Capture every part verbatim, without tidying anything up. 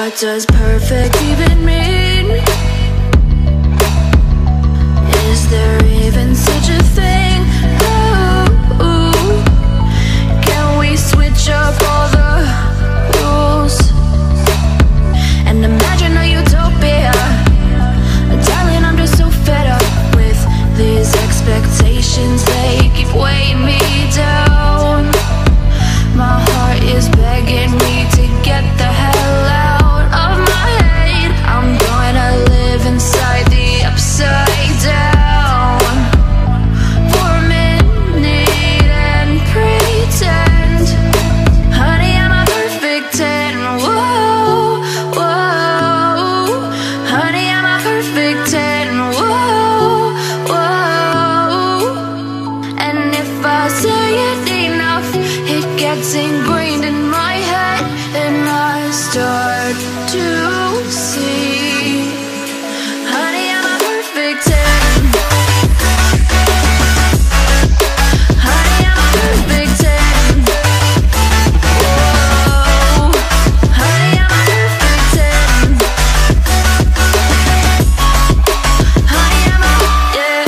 What does perfect even mean? Is there even such a thing? Ooh, can we switch up all the rules and imagine a utopia? Darling, I'm just so fed up with these expectations. They keep weighing me down. My heart is begging me to get the hell out of my head. I'm gonna live inside the upside down for a minute and pretend, honey, I'm a perfect ten. Whoa, whoa, honey, I'm a perfect ten. Whoa, whoa, and if I say it enough, it gets ingrained in my head, and I start to see, honey, I'm a perfect ten. Honey, I'm a perfect ten. Whoa, honey, I'm a perfect ten. Honey, I'm a, yeah.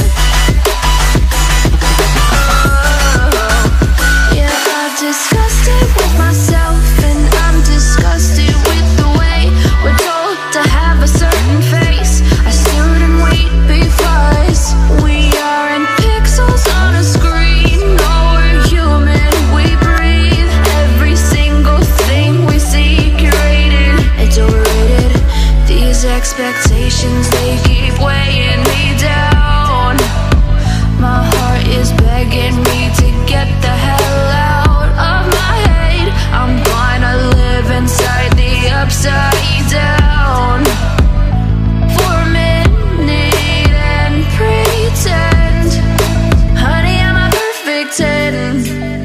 Oh, yeah, I've discussed it with myself, and I'm disgusted with the way we're told to have a certain face, a certain weight, because we aren't pixels on a screen. No, we're human, we breathe. Every single thing we see curated, it's overrated. These expectations, they keep weighing me down. My heart is begging me to get the hell out of my head. I'm gonna live inside the upside down for a minute and pretend, honey, I'm a perfect ten.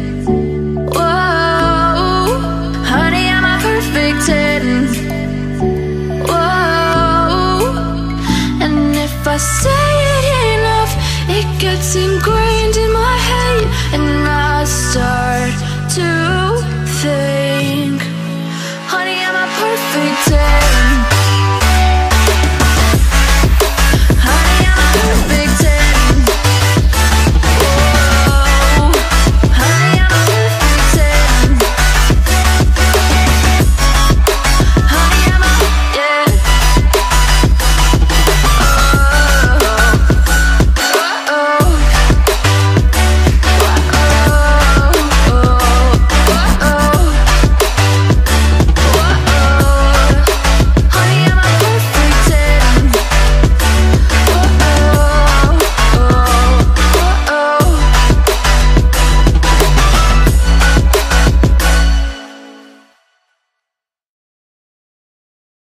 Whoa, honey, I'm a perfect ten. Whoa, and if I say it enough, it gets ingrained.